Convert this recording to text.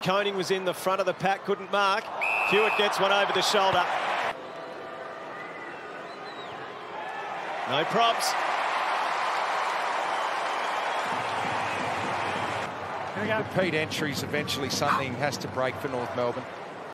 Koning was in the front of the pack, couldn't mark. Hewett gets one over the shoulder. No props. Repeat entries, eventually something has to break for North Melbourne.